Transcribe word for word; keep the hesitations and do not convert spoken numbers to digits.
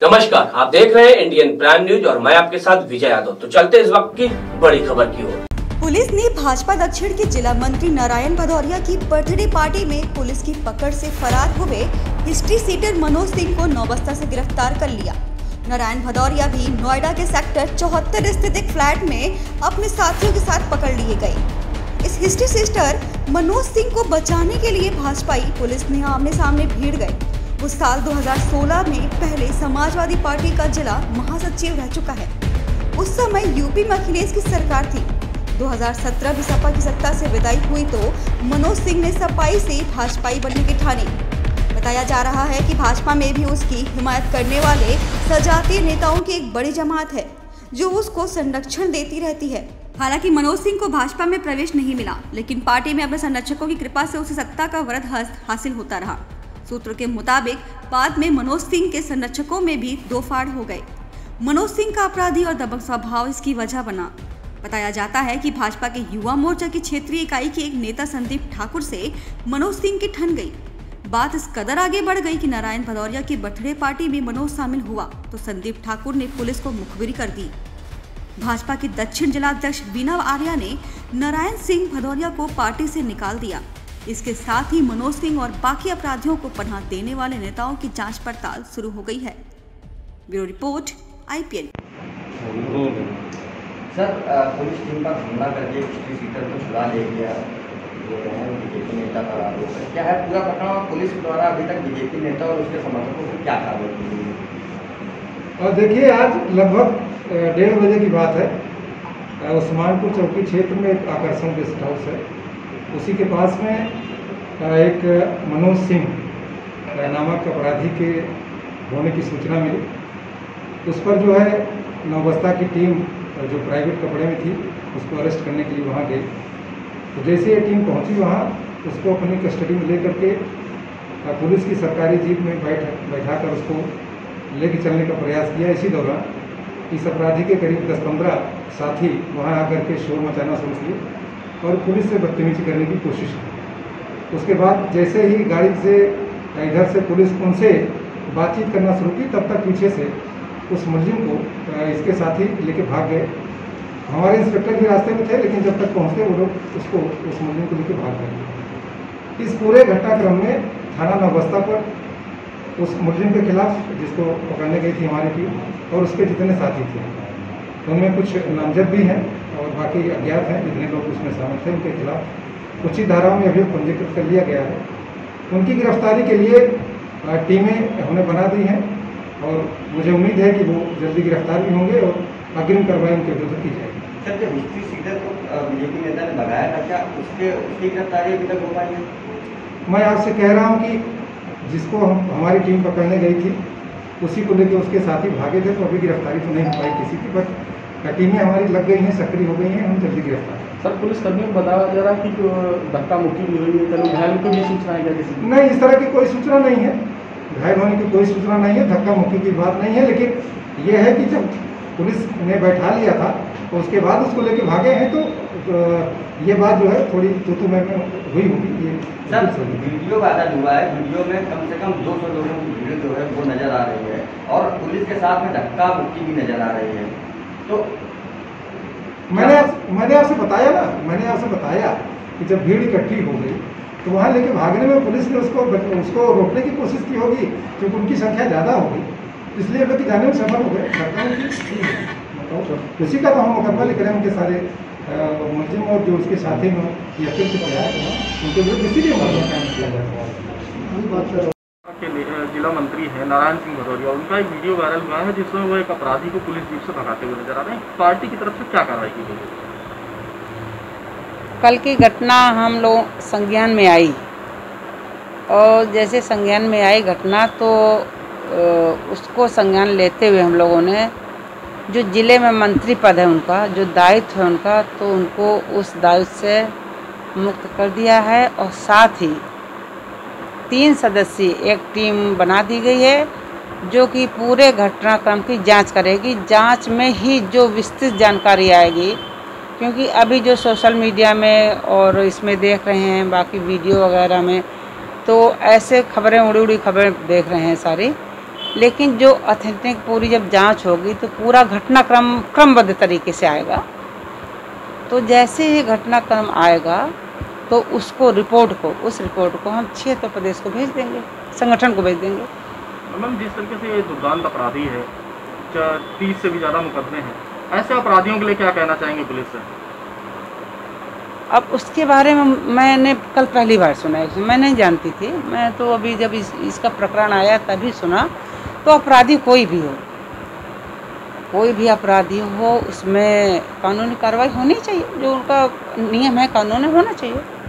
नमस्कार, आप देख रहे हैं इंडियन प्राइम न्यूज और मैं आपके साथ विजय यादव। तो चलते इस वक्त की बड़ी खबर की ओर। पुलिस ने भाजपा दक्षिण के जिला मंत्री नारायण भदौरिया की बर्थडे पार्टी में पुलिस की पकड़ से फरार हुए हिस्ट्री सीटर मनोज सिंह को नौबस्ता से गिरफ्तार कर लिया। नारायण भदौरिया भी नोएडा के सेक्टर चौहत्तर स्थित एक फ्लैट में अपने साथियों के साथ पकड़ लिए गए। इस हिस्ट्री सीटर मनोज सिंह को बचाने के लिए भाजपाई पुलिस ने आमने सामने भीड़ गए। वो साल दो हज़ार सोलह में पहले समाजवादी पार्टी का जिला महासचिव रह चुका है। उस समय यूपी में अखिलेश की सरकार थी। दो हज़ार सत्रह में सपा की सत्ता से विदाई हुई तो मनोज सिंह ने सपाई से भाजपाई बनने की ठानी। बताया जा रहा है कि भाजपा में भी उसकी हिमायत करने वाले सजातीय नेताओं की एक बड़ी जमात है जो उसको संरक्षण देती रहती है। हालांकि मनोज सिंह को भाजपा में प्रवेश नहीं मिला, लेकिन पार्टी में अपने संरक्षकों की कृपा से उसे सत्ता का वरद हस्त हासिल होता रहा। सूत्रों के मुताबिक बाद में मनोज सिंह के संरक्षकों में भी दो फाड़ हो गए। मनोज सिंह का अपराधी और दबंग स्वभाव इसकी वजह बना। बताया जाता है कि भाजपा के युवा मोर्चा की क्षेत्रीय इकाई के एक नेता संदीप ठाकुर से मनोज सिंह की ठन गई। बात इस कदर आगे बढ़ गई कि नारायण भदौरिया की बर्थडे पार्टी में मनोज शामिल हुआ तो संदीप ठाकुर ने पुलिस को मुखबिरी कर दी। भाजपा की दक्षिण जिलाध्यक्ष वीना आर्या ने नारायण सिंह भदौरिया को पार्टी से निकाल दिया। इसके साथ ही मनोज सिंह और बाकी अपराधियों को पनाह देने वाले नेताओं की जांच पड़ताल शुरू हो गई है। Bureau report I P N. Sir, police team पर हमला करके हिस्ट्री सीटर को छुड़ा ले गया, बीजेपी नेता पर आरोप है। क्या है पूरा प्रकरण और पुलिस द्वारा अभी तक बीजेपी नेता और उसके समर्थकों को क्या कार्रवाई की गई? और देखिए, आज लगभग डेढ़ बजे की बात है। उस्मानपुर चौकी क्षेत्र में एक आकर्षण गेस्ट हाउस है, उसी के पास में एक मनोज सिंह नामक अपराधी के होने की सूचना मिली। उस पर जो है नौबस्ता की टीम जो प्राइवेट कपड़े में थी उसको अरेस्ट करने के लिए वहाँ गई। तो जैसे ये टीम पहुँची वहाँ, उसको अपनी कस्टडी में लेकर के पुलिस की सरकारी जीप में बैठ बैठाकर उसको लेके चलने का प्रयास किया। इसी दौरान इस अपराधी के करीब दस पंद्रह साथी वहाँ आकर के शोर मचाना शुरू किए और पुलिस से बदतमीजी करने की कोशिश की। उसके बाद जैसे ही गाड़ी से इधर से पुलिस उनसे बातचीत करना शुरू की, तब तक पीछे से उस मुलजिम को इसके साथी लेके भाग गए। हमारे इंस्पेक्टर भी रास्ते में थे, लेकिन जब तक पहुंचते वो लोग उसको उस मुलजिम को लेके भाग गए। इस पूरे घटनाक्रम में थाना नौबस्ता पर उस मुलजिम के खिलाफ, जिसको पकड़ने गई थी हमारी टीम, और उसके जितने साथी थे उनमें कुछ नामजद भी हैं और बाकी अज्ञात हैं। जितने लोग उसमें शामिल थे उनके खिलाफ उचित धाराओं में अभियोग पंजीकृत कर लिया गया है। उनकी गिरफ्तारी के लिए टीमें हमने बना दी हैं और मुझे उम्मीद है कि वो जल्दी गिरफ्तार भी होंगे और अग्रिम कार्रवाई उनके विरुद्ध की जाएगी। सर, जब हिस्ट्री सीटर को बीजेपी नेता ने भगाया था, क्या उसके उसकी गिरफ्तारी अभी तक हो पाई है? मैं आपसे कह रहा हूँ कि जिसको हम हमारी टीम पकड़ने गई थी उसी को लेकर उसके साथी भागे थे, तो अभी गिरफ्तारी तो नहीं हो पाई किसी की, बट टीमें हमारी लग गई हैं, सक्रिय हो गई हैं, हम जल्दी गिरफ्तार। सर, पुलिस कर्मियों को बताया जा रहा है कि धक्का मुक्की भी हुई है, घायल को भी सूचना है क्या किसी की? नहीं, इस तरह की कोई सूचना नहीं है। घायल होने की कोई सूचना नहीं है, धक्का मुक्की की बात नहीं है। लेकिन यह है कि जब पुलिस ने बैठा लिया था तो उसके बाद उसको लेके भागे हैं, तो ये बात जो है थोड़ी तू मैं हुई होगी। ये सर, वीडियो वायरल हुआ है, वीडियो में कम से कम दो सौ लोगों की भीड़ जो है वो नजर आ रही है और पुलिस के साथ में धक्का मुक्की भी नजर आ रही है। तो मैंने मैंने आपसे बताया ना मैंने आपसे बताया कि जब भीड़ इकट्ठी हो गई तो वहाँ लेके भागने में पुलिस ने उसको उसको रोकने की कोशिश की होगी, क्योंकि उनकी संख्या ज़्यादा होगी, इसलिए लोग जाने में सफल हो गए। उसी का तो हम मुकदमा लिख रहे हैं उनके सारे मुलजिम और जो उसके साथी में यकीन से उनके विरुद्ध इसीलिए मुकदमा कायम किया जाता है। जिला मंत्री है नारायण सिंह भदौरिया, उनका एक वीडियो वायरल हुआ है जिसमें वो एक अपराधी को पुलिस जीप से भगाते हुए नजर आ रहे हैं। पार्टी की तरफ से क्या कार्रवाई की गई? कल की घटना हम लोग संज्ञान में आई और जैसे संज्ञान में आई घटना तो उसको संज्ञान लेते हुए हम लोगों ने जो जिले में मंत्री पद है उनका जो दायित्व है उनका, तो उनको उस दायित्व से मुक्त कर दिया है और साथ ही तीन सदस्यीय एक टीम बना दी गई है जो कि पूरे घटनाक्रम की जांच करेगी। जांच में ही जो विस्तृत जानकारी आएगी, क्योंकि अभी जो सोशल मीडिया में और इसमें देख रहे हैं बाकी वीडियो वगैरह में, तो ऐसे खबरें उड़ी उड़ी खबरें देख रहे हैं सारी, लेकिन जो ऑथेंटिक पूरी जब जांच होगी तो पूरा घटनाक्रम क्रमबद्ध तरीके से आएगा। तो जैसे ही घटनाक्रम आएगा तो उसको रिपोर्ट को उस रिपोर्ट को हम क्षेत्र प्रदेश को भेज देंगे, संगठन को भेज देंगे। मैम, जिस तरीके से ये दुर्दांत अपराधी है, तीस से भी ज़्यादा मुकदमे हैं, ऐसे अपराधियों के लिए क्या कहना चाहेंगे पुलिस से? अब उसके बारे में मैंने कल पहली बार सुना है, मैं नहीं जानती थी। मैं तो अभी जब इस, इसका प्रकरण आया तभी सुना। तो अपराधी कोई भी हो, कोई भी अपराधी हो, उसमें कानूनी कार्रवाई होनी चाहिए। जो उनका नियम है कानून में होना चाहिए।